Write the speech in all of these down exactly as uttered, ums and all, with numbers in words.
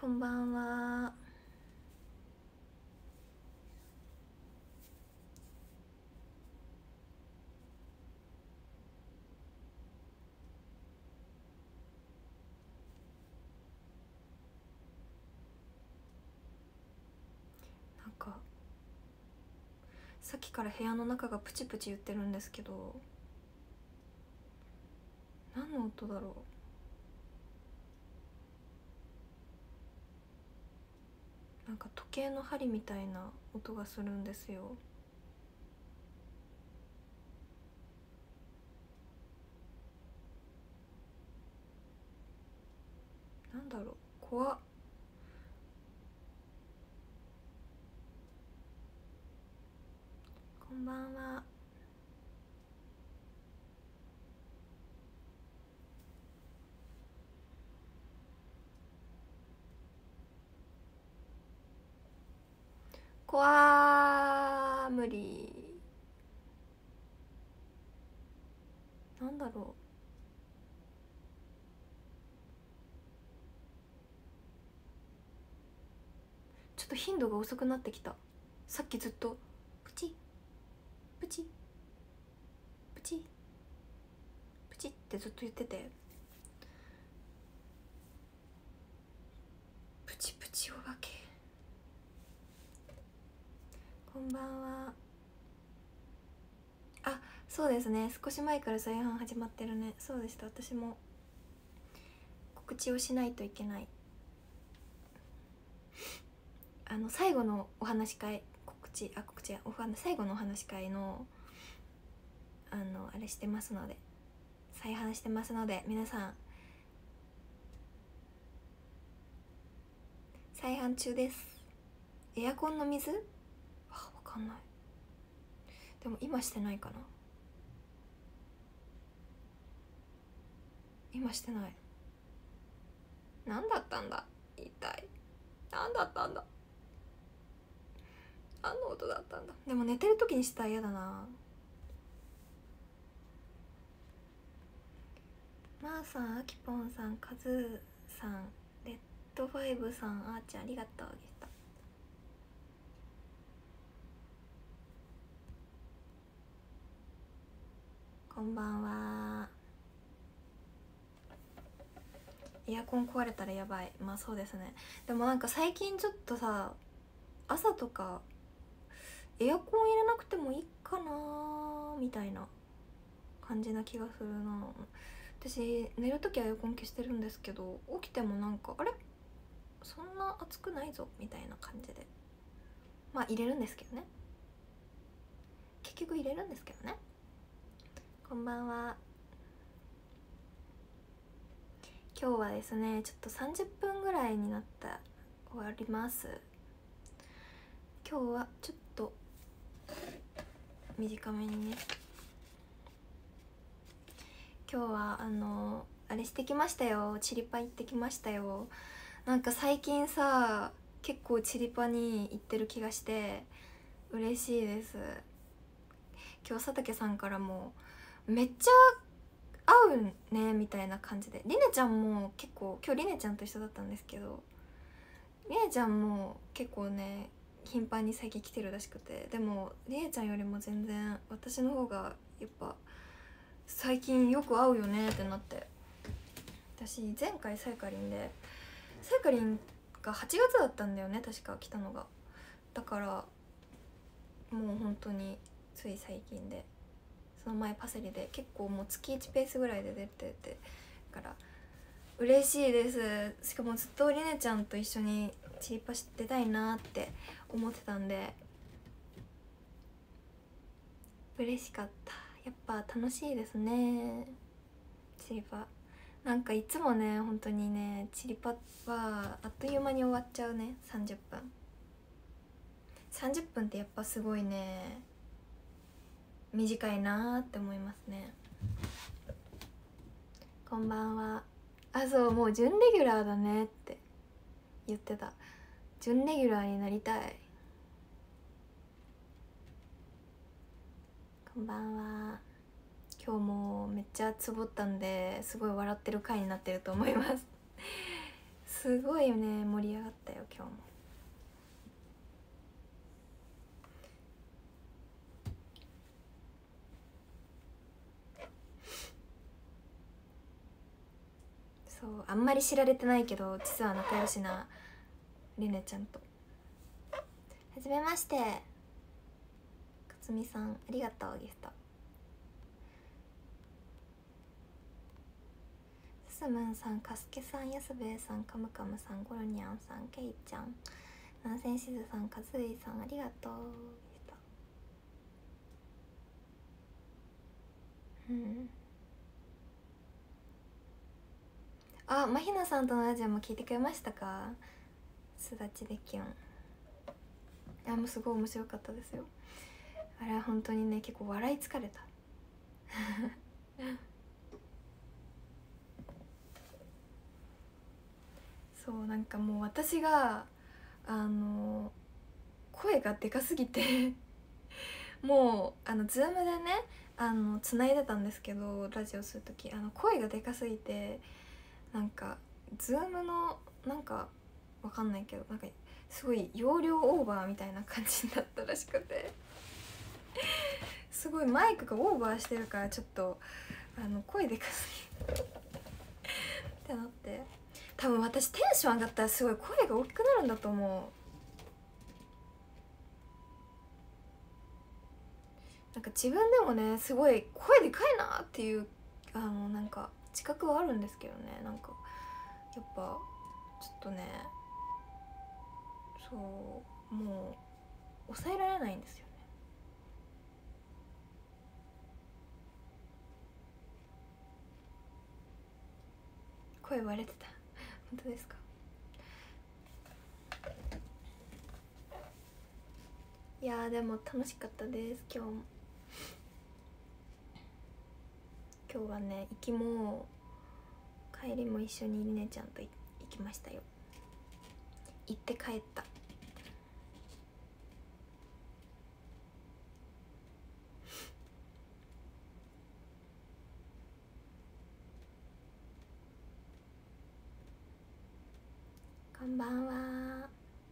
こんばんは。なんかさっきから部屋の中がプチプチ言ってるんですけど、何の音だろう。なんか時計の針みたいな音がするんですよ。なんだろう、怖っ。こんばんは。怖ー、無理。なんだろう、ちょっと頻度が遅くなってきた。さっきずっとプチプチプチプチってずっと言ってて、プチプチお化け。こんばんは。あ、そうですね、少し前から再販始まってるね。そうでした、私も告知をしないといけない。あの最後のお話し会、告知あ告知やお話最後のお話し会のあのあれしてますので、再販してますので、皆さん再販中です。エアコンの水、あ、わかんない。でも今してないかな。今してない。何だったんだ一体。何だったんだ。何の音だったんだ。でも寝てる時にしたら嫌だな。まーさん、あきぽんさん、かずーさん、レッドファイブさん、あーちゃんありがとうでした。こんばんは。エアコン壊れたらやばい。まあそうですね。でもなんか最近ちょっとさ、朝とかエアコン入れなくてもいいかなみたいな感じな気がするな。私寝る時はエアコン消してるんですけど、起きてもなんかあれそんな暑くないぞみたいな感じで、まあ入れるんですけどね。結局入れるんですけどね。こんばんは。今日はですね、ちょっとさんじゅっぷんぐらいになった終わります。今日はちょっと短めにね。今日はあのあれしてきましたよ。チリパ行ってきましたよ。なんか最近さ、結構チリパに行ってる気がして嬉しいです。今日佐竹さんからもめっちゃ合うねみたいな感じで、りねちゃんも結構、今日りねちゃんと一緒だったんですけど、りねちゃんも結構ね頻繁に最近来てるらしくて、でもりねちゃんよりも全然私の方がやっぱ最近よく会うよねってなって。私前回サイカリンで、サイカリンがはちがつだったんだよね確か来たのが。だからもう本当につい最近で、その前パセリで結構もう月いちペースぐらいで出ててから嬉しいです。しかもずっとりねちゃんと一緒にチリパしてたいなって思ってたんで嬉しかった。やっぱ楽しいですねチリパ。なんかいつもね本当にねチリパはあっという間に終わっちゃうね。さんじゅっぷんさんじゅっぷんってやっぱすごいね短いなーって思いますね。こんばんは。あ、そう、もう準レギュラーだねって言ってた。準レギュラーになりたい。こんばんは。今日もめっちゃつぼったんですごい笑ってる回になってると思いますすごいね盛り上がったよ今日も。そう、あんまり知られてないけど実は仲良しなりねちゃんと。はじめまして。かつみさんありがとうギフト。すむんさん、かすけさん、やすべえさん、かむかむさん、ゴロニャンさん、けいちゃん、ななせんしずさん、かずいさんありがとうギフト。うん、あ、まひなさんとのラジオも聞いてくれましたか？すだちできゅん。あ、もうすごい面白かったですよ。あれは本当にね結構笑い疲れたそうなんかもう私があの声がでかすぎてもうあのズームでねあの繋いでたんですけど、ラジオする時あの声がでかすぎてなんかズームのなんかわかんないけどなんかすごい容量オーバーみたいな感じになったらしくてすごいマイクがオーバーしてるからちょっとあの声でかすぎってなって、多分私テンション上がったらすごい声が大きくなるんだと思う。なんか自分でもねすごい声でかいなっていうあのなんか自覚はあるんですけどね、なんかやっぱちょっとねそうもう抑えられないんですよね。声割れてた本当ですか？いやーでも楽しかったです今日も。今日はね行きも帰りも一緒にりねちゃんと行きましたよ。行って帰った。こんばんは。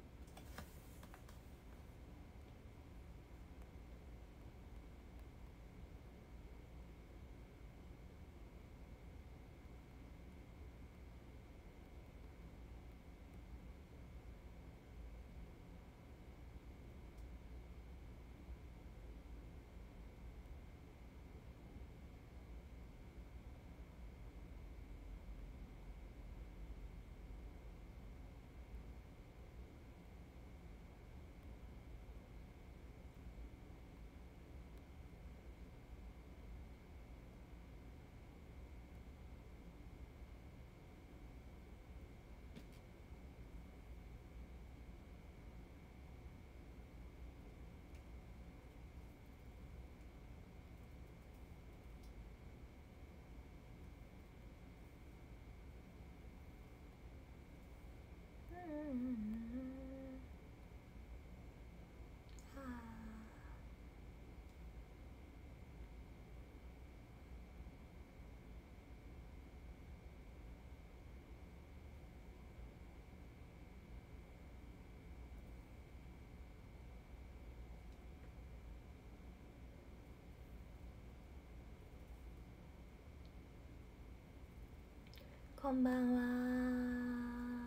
こんばんは。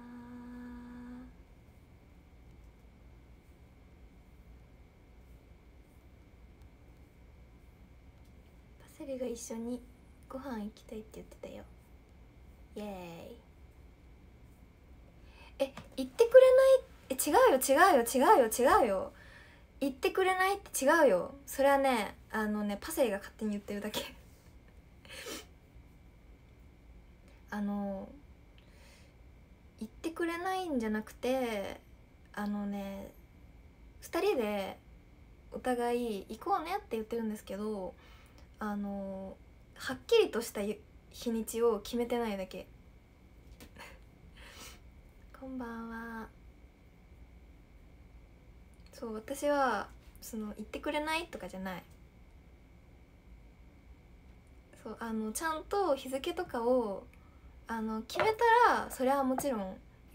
パセリが一緒にご飯行きたいって言ってたよ。イエーイ。え、言ってくれない。え、違うよ違うよ違うよ違うよ言ってくれないって違うよ。それはねあのねパセリが勝手に言ってるだけあの言ってくれないんじゃなくてあのねふたりでお互い行こうねって言ってるんですけど、あのはっきりとした日にちを決めてないだけこんばんは。そう私はその言ってくれないとかじゃない。そうあのちゃんと日付とかをあの決めたらそれはもちろん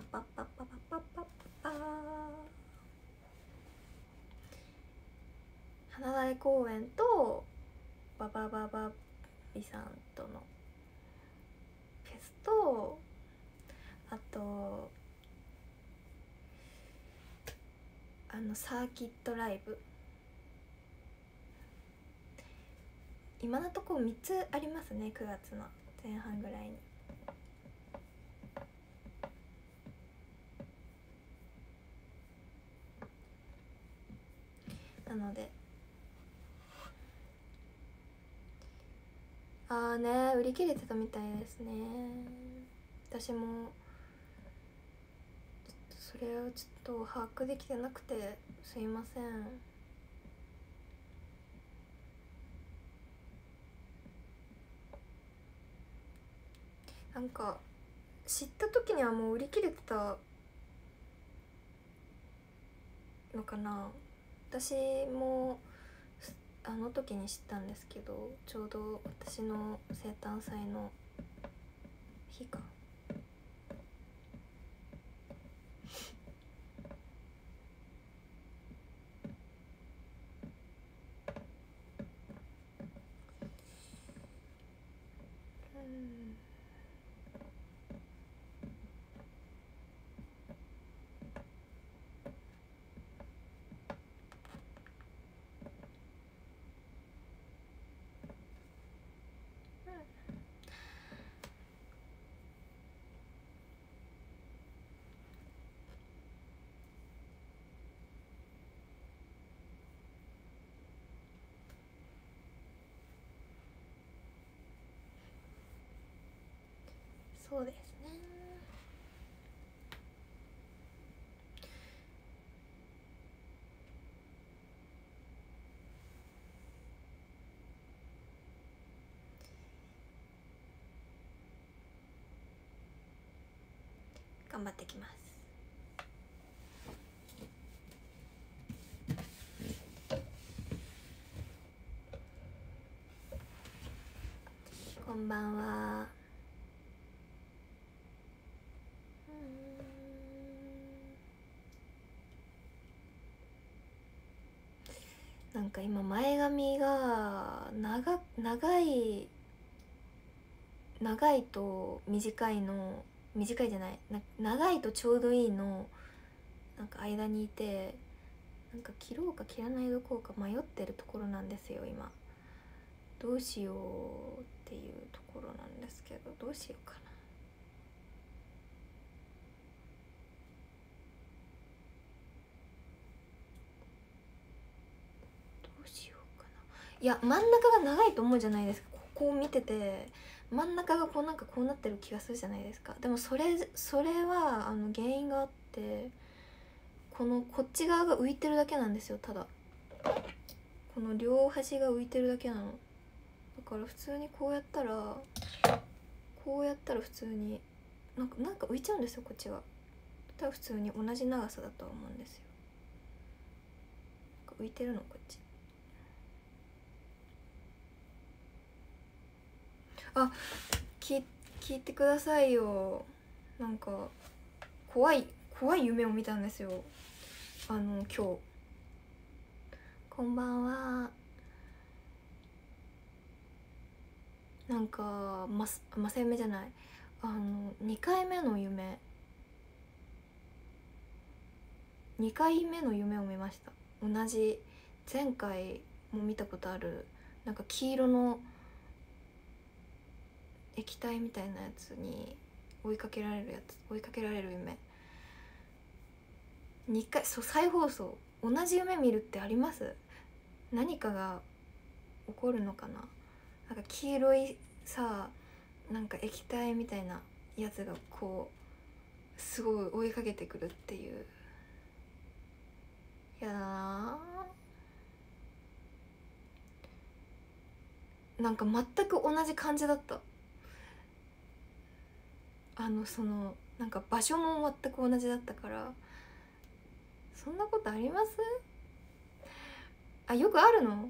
パッパッパッパッパッパッパ。花大公園とババババビさんとのフェスと、あとあのサーキットライブ、今のところみっつありますね、くがつの前半ぐらいに。なので、ああね、売り切れてたみたいですね。私もちょっとそれをちょっと把握できてなくてすいません。なんか知った時にはもう売り切れてたのかな。私もあの時に知ったんですけど、ちょうど私の生誕祭の日か。うんそうですね。頑張ってきます。こんばんは。うんなんか今前髪が長長い長いと短いの短いじゃないな長いとちょうどいいのなんか間にいて、なんか切ろうか切らないどこうか迷ってるところなんですよ今。どうしようっていうところなんですけど、どうしようかな。どうしようかな。いや真ん中が長いと思うじゃないですか。ここを見てて真ん中がこうなんかこうなってる気がするじゃないですか。でもそれそれはあの原因があって、このこっち側が浮いてるだけなんですよ。ただこの両端が浮いてるだけなの。だから普通にこうやったらこうやったら普通になんかなんか浮いちゃうんですよこっちが。ただ普通に同じ長さだとは思うんですよ。なんか浮いてるのこっち。あ、き聞いてくださいよ。なんか怖い怖い夢を見たんですよ。あの今日。こんばんは。なんかままさ夢じゃない、あのにかいめの夢にかいめの夢を見ました。同じ前回も見たことあるなんか黄色の液体みたいなやつに追いかけられるやつ追いかけられる夢にかい、そう再放送。同じ夢見るってあります？何かが起こるのかな。なんか黄色いさなんか液体みたいなやつがこうすごい追いかけてくるっていう。やだな。なんか全く同じ感じだった。あのそのなんか場所も全く同じだったから。そんなことあります？あ、よくあるの？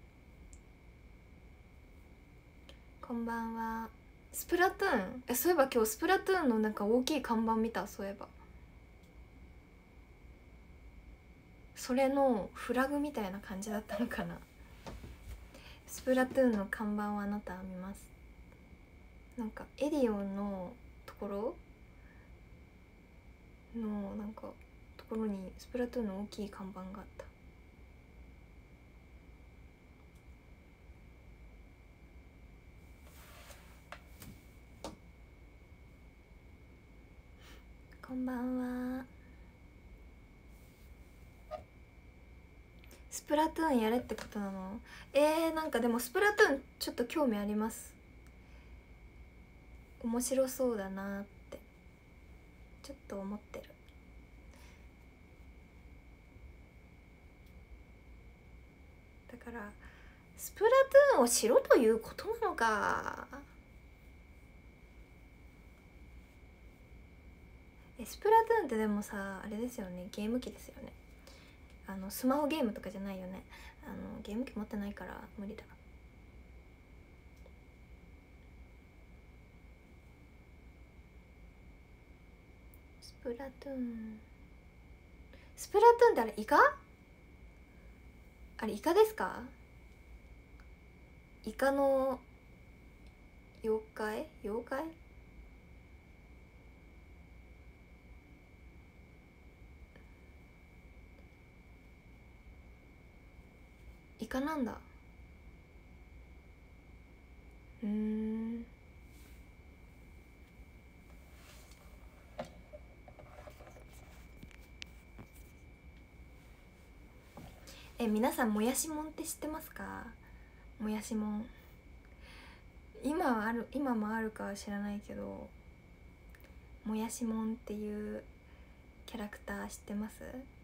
こんばんは。スプラトゥーン、えそういえば今日スプラトゥーンのなんか大きい看板見た。そういえばそれのフラグみたいな感じだったのかな。スプラトゥーンの看板はあなたは見ます？なんかエディオンのところのなんかところにスプラトゥーンの大きい看板があった。こんばんは。スプラトゥーンやれってことなの？えー、なんかでもスプラトゥーンちょっと興味あります。面白そうだなってちょっと思ってる。だからスプラトゥーンをしろということなのか。えスプラトゥーンってでもさあれですよね、ゲーム機ですよね。あのスマホゲームとかじゃないよね。あのゲーム機持ってないから無理だ。スプラトゥーンスプラトゥーンってあれイカ？あれイカですか？イカの妖怪妖怪イカなんだ。うーん。え皆さんもやしもんって知ってますか？もやしもん今はある今もあるかは知らないけど、もやしもんっていうキャラクター知ってます？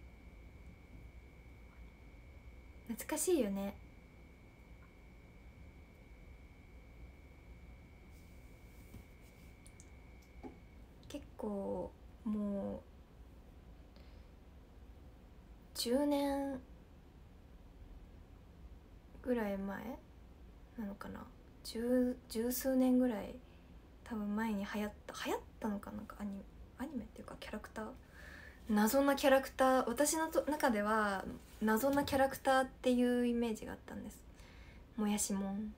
懐かしいよね。結構もうじゅうねんぐらい前なのかな。十十数年ぐらい多分前に流行った流行ったのかなんかアニアニメっていうかキャラクター謎なキャラクター、私のと中では謎なキャラクターっていうイメージがあったんです。もやしもん。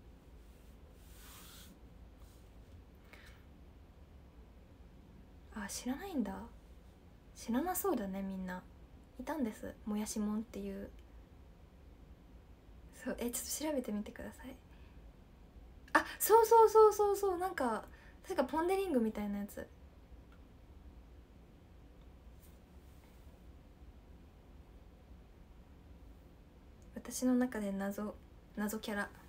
あ、知らないんだ。知らなそうだね。みんないたんです、もやしもんっていう。そう、え、ちょっと調べてみてください。あ、そうそうそうそうそう、なんか確かポン・デ・リングみたいなやつ。私の中で謎謎キャラ。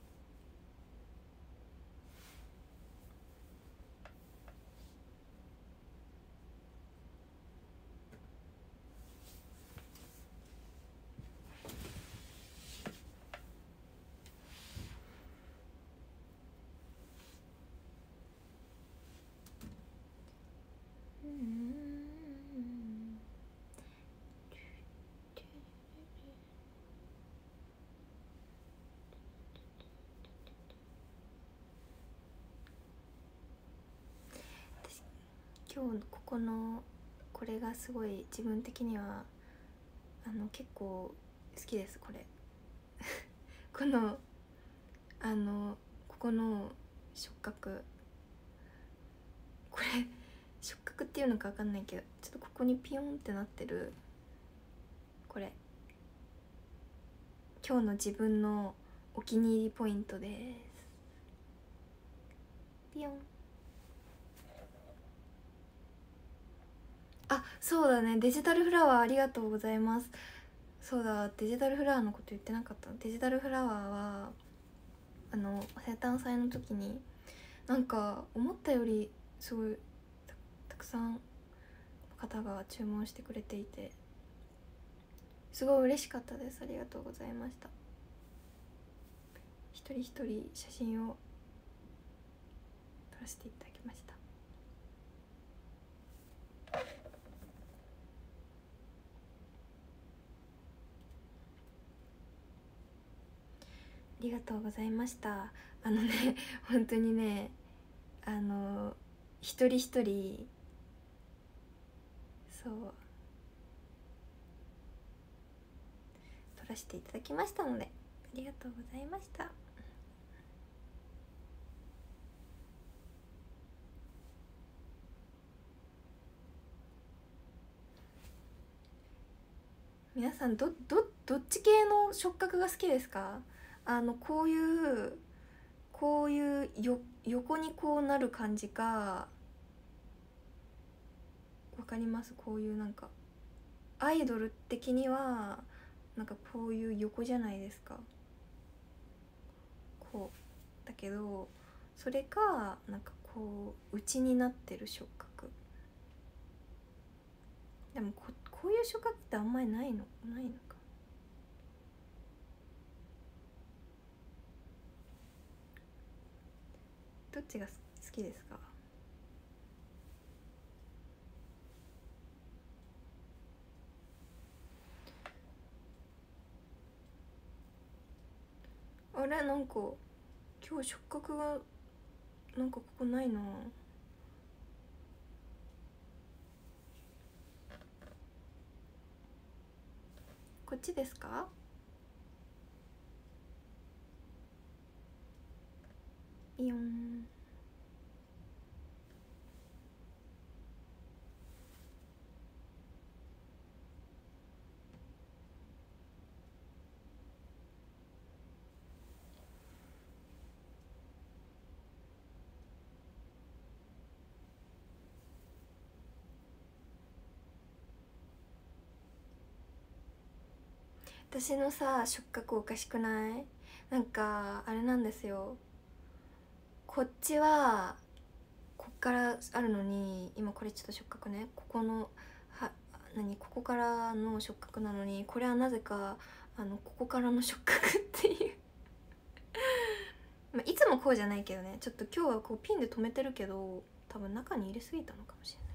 今日ここのこれがすごい自分的にはあの結構好きです。これこのあのここの触覚、これ触覚っていうのか分かんないけど、ちょっとここにピヨンってなってるこれ、今日の自分のお気に入りポイントです。ピヨン。あ、そうだね、デジタルフラワーありがとうございます。そうだ、デジタルフラワーのこと言ってなかった。デジタルフラワーはあの生誕祭の時になんか思ったよりすごい た, たくさんの方が注文してくれていて、すごい嬉しかったです。ありがとうございました。一人一人写真を撮らせていただきました。ありがとうございました。あのね本当にね、あの一人一人そう撮らせていただきましたので、ありがとうございました。皆さんどどどっち系の触覚が好きですか？あのこういうこういうよ横にこうなる感じか、わかります？こういうなんかアイドル的にはなんかこういう横じゃないですか、こうだけど、それかなんかこう内になってる触覚。でも こ, こういう触覚ってあんまりないのないのか。どっちが好きですか？あれ、なんか今日触覚がなんかここないな。こっちですか？イヨン。私のさ触覚おかしくない？なんかあれなんですよ、こっちはこっからあるのに、今これちょっと触覚ね、ここのは何ここからの触覚なのに、これはなぜかあのここからの触覚っていうまあいつもこうじゃないけどね、ちょっと今日はこうピンで留めてるけど多分中に入れすぎたのかもしれない。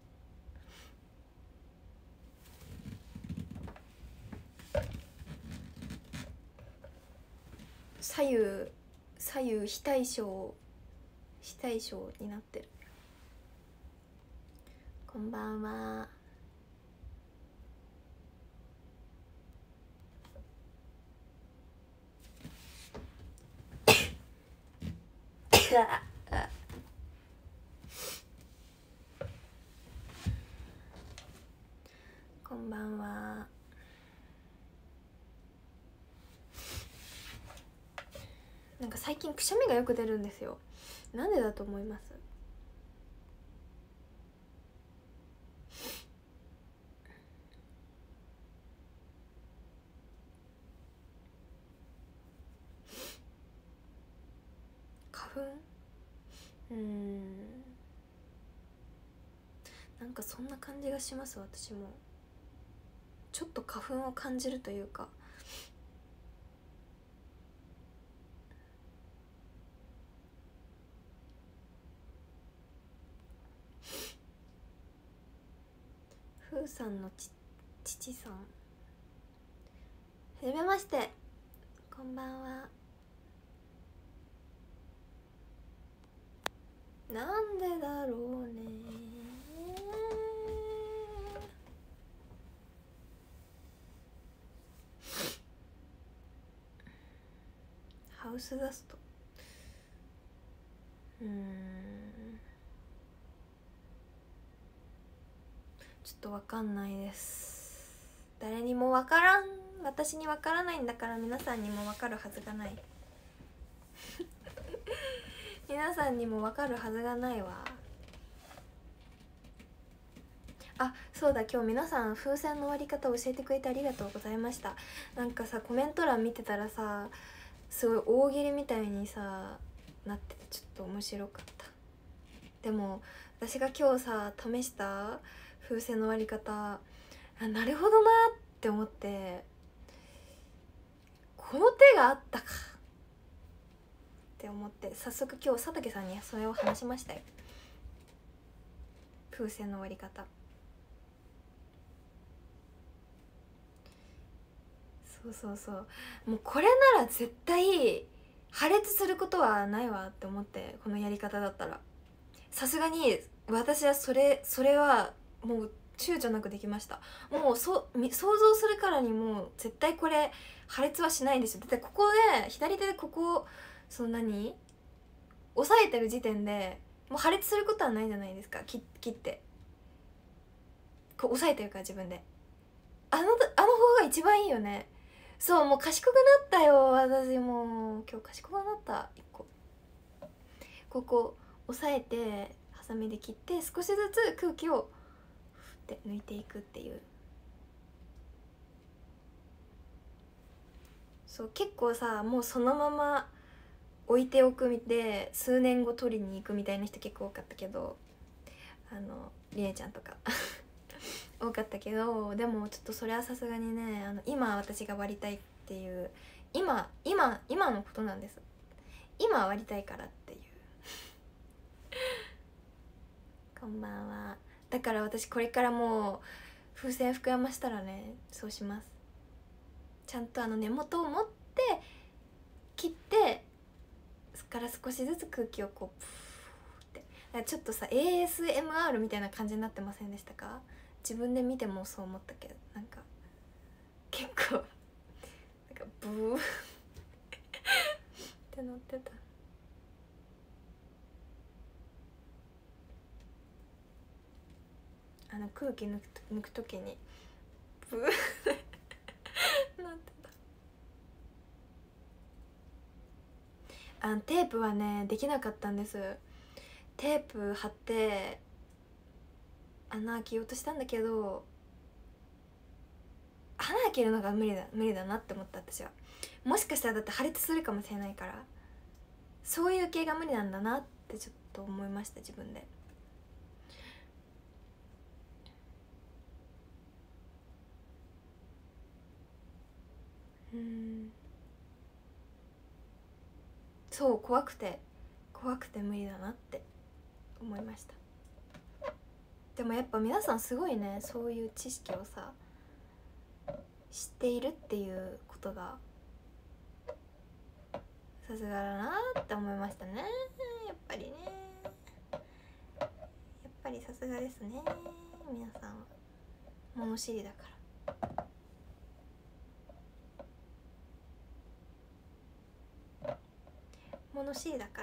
左右左右非対称非対称になってる。こんばんは。 こんばんは。なんか最近くしゃみがよく出るんですよ。なんでだと思います？花粉？うーん、なんかそんな感じがします。私もちょっと花粉を感じるというか、ふうさんのち父さん、はじめまして、こんばんは。なんでだろうね。ハウスダスト、うーん、ちょっとわかんないです。誰にもわからん。私にわからないんだから、皆さんにもわかるはずがない。皆さんにもわかるはずがないわ。あ、そうだ、今日皆さん風船の割り方を教えてくれてありがとうございました。なんかさ、コメント欄見てたらさ、すごい大喜利みたいにさなってて、ちょっと面白かった。でも私が今日さ試した風船の割り方、あ、なるほどなって思って、この手があったかって思って、早速今日佐竹さんにそれを話しましたよ。風船の割り方。そうそうそう、もうこれなら絶対破裂することはないわって思って、このやり方だったらさすがに私はそれそれはもう躊躇なくできました。もうそ想像するからにもう絶対これ破裂はしないんですよ。だってここで左手でここをその何押さえてる時点でもう破裂することはないじゃないですか。切切ってこう押さえてるから自分で、あのあの方が一番いいよね。そう、もう賢くなったよ私。もう今日賢くなった。一個ここ押さえてハサミで切って、少しずつ空気をふって抜いていくっていう。そう、結構さ、もうそのまま置いておくみて数年後取りに行くみたいな人結構多かったけど、あのりえちゃんとか多かったけど、でもちょっとそれはさすがにね、あの今私が割りたいっていう、今今今のことなんです。今割りたいからっていうこんばんは。だから私これからもう風船膨らましたらね、そうします。ちゃんとあの根元を持って切って、そっから少しずつ空気をこうプーって、ちょっとさ エーエスエムアール みたいな感じになってませんでしたか？自分で見てもそう思ったけど、なんか結構なんかブーってなってた。あの空気抜く抜く時にブーなってた。あのテープはねできなかったんです。テープ貼って穴開けようとしたんだけど、穴開けるのが無理だ無理だなって思った。私はもしかしたらだって破裂するかもしれないから、そういう系が無理なんだなってちょっと思いました、自分で。うん、そう怖くて怖くて無理だなって思いました。でもやっぱ皆さんすごいね、そういう知識をさ知っているっていうことがさすがだなって思いましたね。やっぱりね、やっぱりさすがですね、皆さんは物知りだから。物楽しいだから。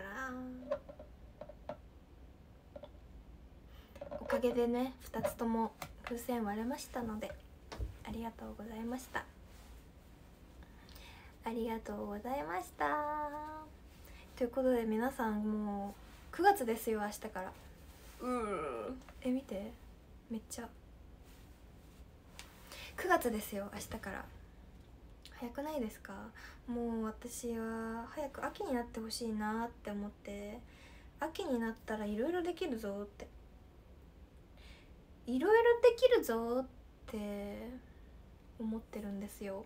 おかげでねふたつとも風船割れましたのでありがとうございました。ありがとうございました。ということで皆さんもうくがつですよ明日から。うーえ見てめっちゃくがつですよ明日から。早くないですか？もう私は早く秋になってほしいなって思って、秋になったらいろいろできるぞっていろいろできるぞって思ってるんですよ。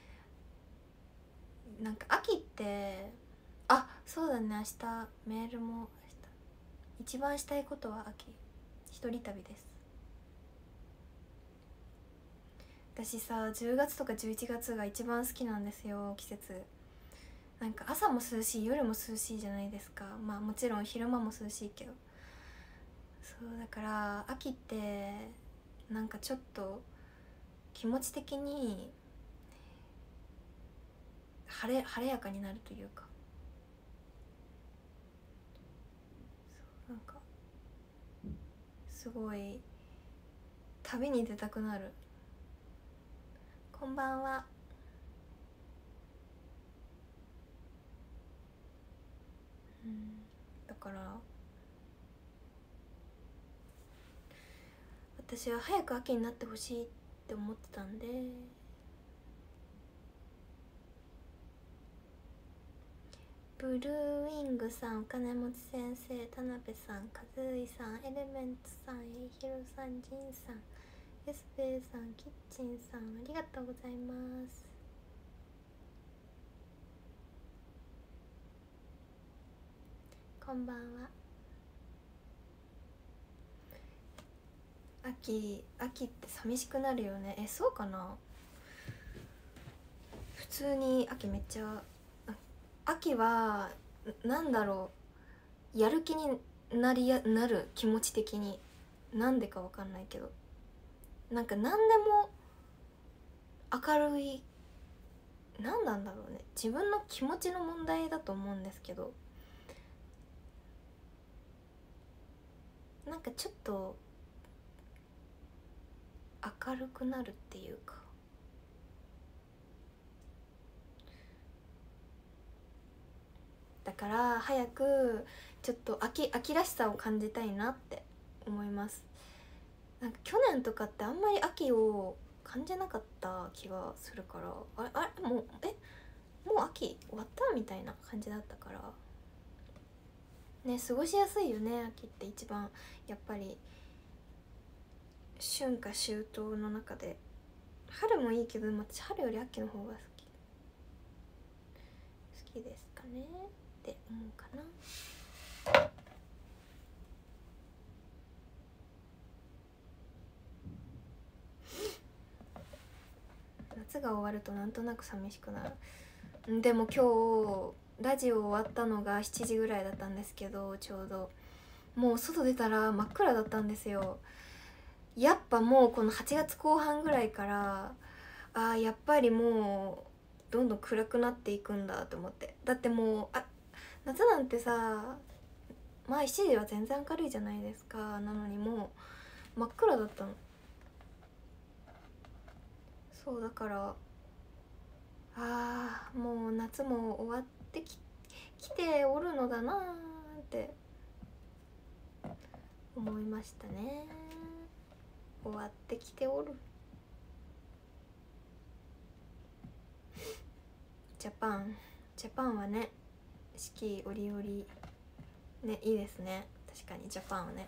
なんか秋ってあそうだね明日メールも明日一番したいことは秋一人旅です。私さじゅうがつとかじゅういちがつが一番好きなんですよ季節。なんか朝も涼しい夜も涼しいじゃないですか。まあもちろん昼間も涼しいけど、そうだから秋ってなんかちょっと気持ち的に晴れ晴れやかになるというか、そうなんかすごい旅に出たくなる。こんばんは。うんだから私は早く秋になってほしいって思ってたんで、ブルーウィングさん、お金持ち先生、田辺さん、和井さん、エレメントさん、えいひろさん、ジンさん、エスペイさん、キッチンさん、ありがとうございます。こんばんは。秋秋って寂しくなるよね。えそうかな。普通に秋めっちゃ秋はなんだろう、やる気になりやなる気持ち的になんでかわかんないけど、なんか何でも明るい、何なんだろうね、自分の気持ちの問題だと思うんですけど、なんかちょっと明るくなるっていうか、だから早くちょっと秋秋らしさを感じたいなって思います。なんか去年とかってあんまり秋を感じなかった気がするから、あれあれもうえもう秋終わったみたいな感じだったからね、過ごしやすいよね秋って一番やっぱり春夏秋冬の中で。春もいいけど私春より秋の方が好き好きですかねって思うかな。夏が終わるとなんとなく寂しくなる。でも今日ラジオ終わったのがしちじぐらいだったんですけど、ちょうどもう外出たら真っ暗だったんですよ。やっぱもうこのはちがつこう半ぐらいからあーやっぱりもうどんどん暗くなっていくんだと思って。だってもうあ夏なんてさまあしちじは全然明るいじゃないですか。なのにもう真っ暗だったの。そうだからあーもう夏も終わってき来ておるのだなーって思いましたね。終わってきておる。ジャパンジャパンはね四季折々ねいいですね。確かにジャパンはね。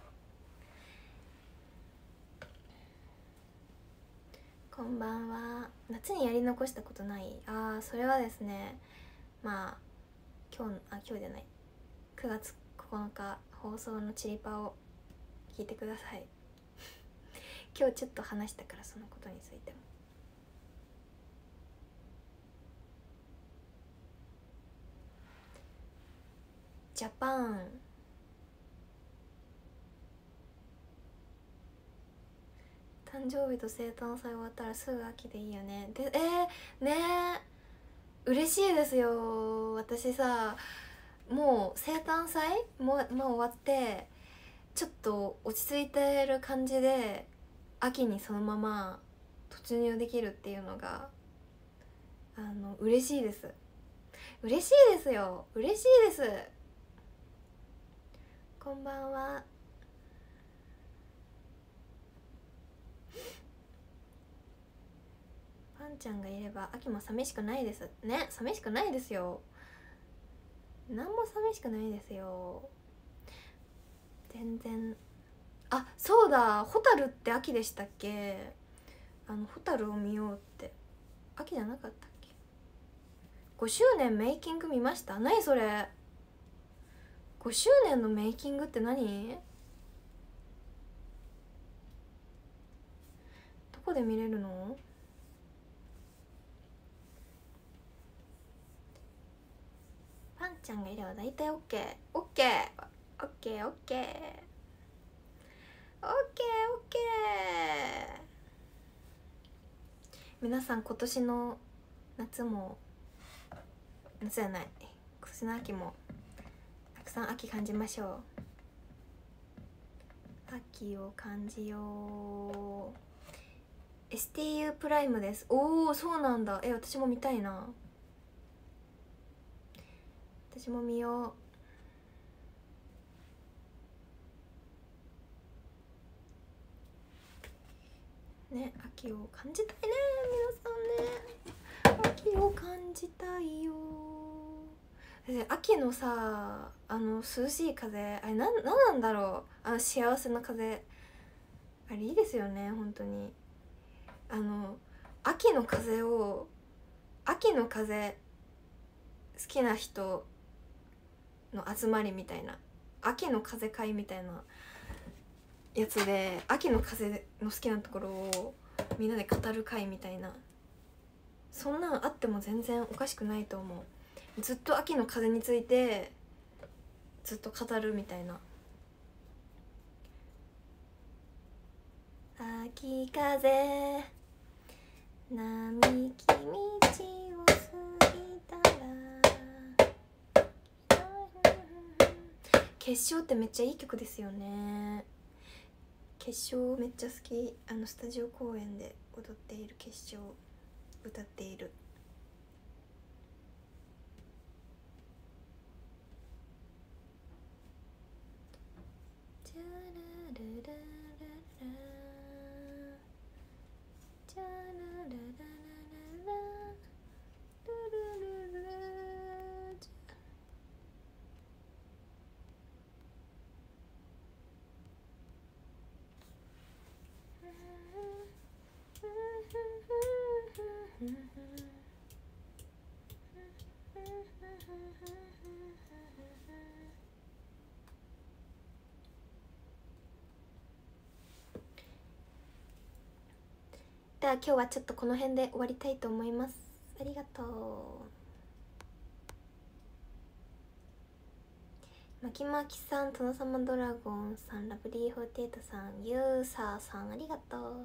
こんばんは。夏にやり残したことない？ああそれはですね、まあ今日あ今日じゃないくがつここのか放送のチリパを聞いてください今日ちょっと話したからそのことについても。ジャパン誕生日と生誕祭終わったらすぐ秋でいいよね。でえー、ねえ嬉しいですよ。私さもう生誕祭も、まあ、終わってちょっと落ち着いてる感じで秋にそのまま突入できるっていうのがあの嬉しいです。嬉しいですよ、嬉しいです。こんばんは。パンちゃんがいれば秋も寂しくないですね。寂しくないですよ、何も寂しくないですよ、全然。あ、そうだ、ホタルって秋でしたっけ？あのホタルを見ようって秋じゃなかったっけ？ごしゅうねんメイキング見ました？何それ？ごしゅうねんのメイキングって何？どこで見れるの？パンちゃんがいれば大体 OK。 OK OK OK OK OK。 皆さん今年の夏も夏じゃない、今年の秋もたくさん秋感じましょう。秋を感じよう。 エスティーユー プライムです。おお、そうなんだ。え、私も見たいな。私も見ようね。秋を感じたいね、皆さんね。秋を感じたいよ。秋のさ、あの涼しい風、あれなん、なんなんだろう、あの幸せな風、あれいいですよね、本当に。あの秋の風を、秋の風好きな人の集まりみたいな、秋の風会みたいなやつで、秋の風の好きなところをみんなで語る会みたいな、そんなんあっても全然おかしくないと思う。ずっと秋の風についてずっと語るみたいな。秋風並木道を過ぎたら、決勝ってめっちゃいい曲ですよね。決勝めっちゃ好き。あのスタジオ公演で踊っている決勝、歌っている。では今日はちょっとこの辺で終わりたいと思います。ありがとう。まきまきさん、殿様ドラゴンさん、ラブリーフォーティエイトさん、ユーサーさん、ありがとう。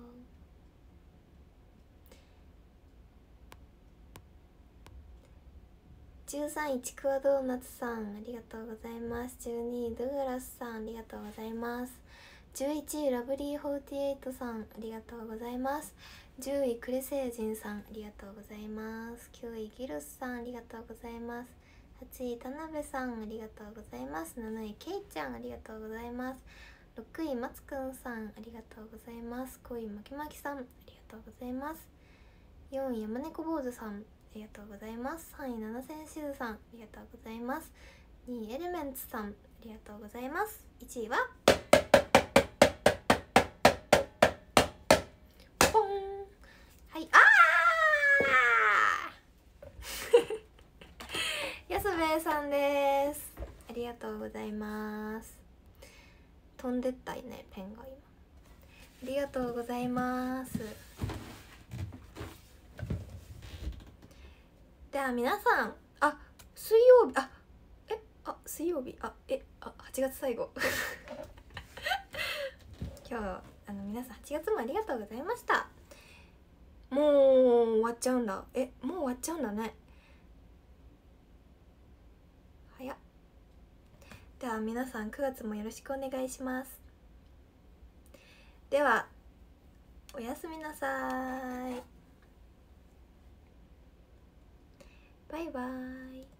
じゅうさんいちクワドーナツさん、ありがとうございます。じゅうにいドゥグラスさん、ありがとうございます。じゅういちいラブリーフォーティエイトさん、ありがとうございます。じゅういクレセイジンさん、ありがとうございます。きゅういギルスさん、ありがとうございます。はちい田辺さん、ありがとうございます。なないケイちゃん、ありがとうございます。ろくいまつくんさん、ありがとうございます。ごいまきまきさん、ありがとうございます。よんい山猫坊主さん、ありがとうございます。さんいななせんしずさん、ありがとうございます。にいエレメンツさん、ありがとうございます。いちいはポン。はい、あー安兵衛さんです。ありがとうございます。飛んでったいね、ペンが今。ありがとうございます。では皆さん、あ、水曜日、あ、え、あ、水曜日、あ、え、あ、はちがつ最後今日あの皆さんはちがつもありがとうございました。もう終わっちゃうんだ。え、もう終わっちゃうんだね。早っ。 では皆さんくがつもよろしくお願いします。ではおやすみなさい。バイバーイ。